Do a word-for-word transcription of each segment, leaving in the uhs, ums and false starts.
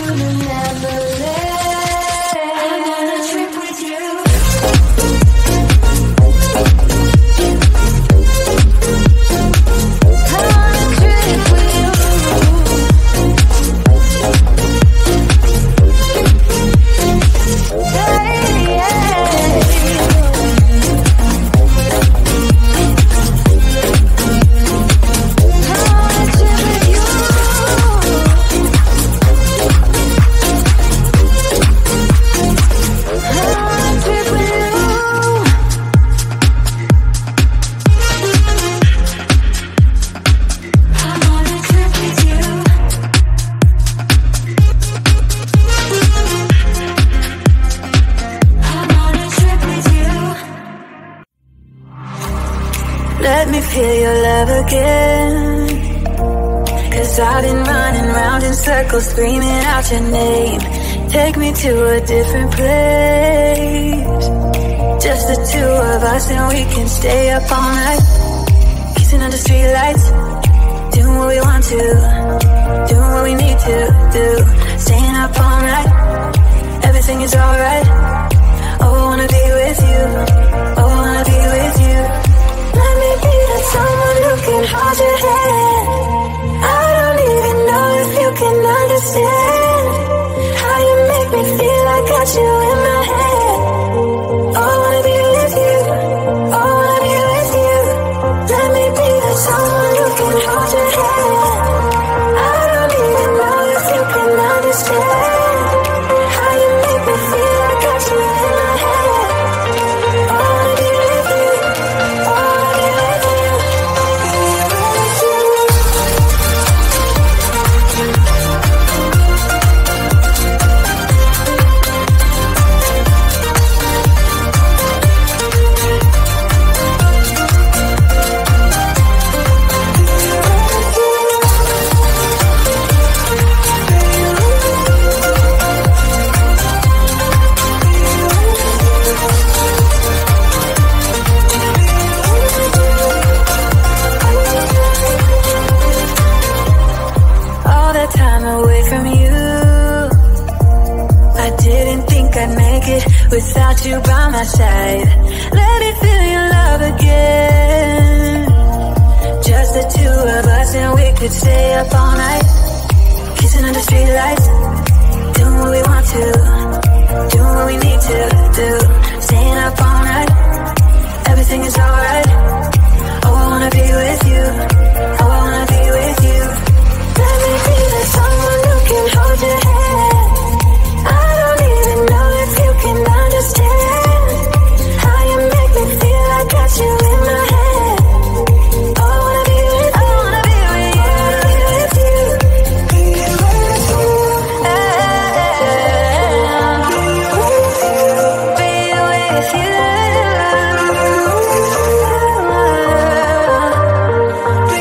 Let me feel your love again, 'cause I've been running round in circles, screaming out your name. Take me to a different place, just the two of us, and we can stay up all night, kissing under streetlights, doing what we want to, doing what we need to do, staying up all night, everything is alright. Oh, I wanna be with you, oh, I wanna be with you. Let me be that someone who can hold your hand. I don't even know if you can understand how you make me feel. I got you in my head. Oh, I wanna be with you, oh, I wanna be with you. Let me be that someone who can hold your hand. I don't even know if you can understand how you make me feel. I got you in my head. Oh, I wanna be with you, oh, I wanna be with you. All that time away from you, I didn't think I'd make it without you by my side. Let me feel your love again, just the two of us, and we could stay up all night, kissing under streetlights, doing what we want to, doing what we need to do, staying up all night, everything is alright. Oh, I wanna be with you, oh, I wanna be with you. Let me be the someone who can hold your hand. I don't even know if you can understand how you make me feel. I got you in my head. Oh, I wanna be with you, I wanna be with you, I wanna be with you, be with you, be with you.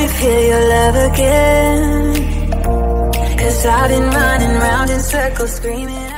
me feel your love again. Cause I've been running round in circles screaming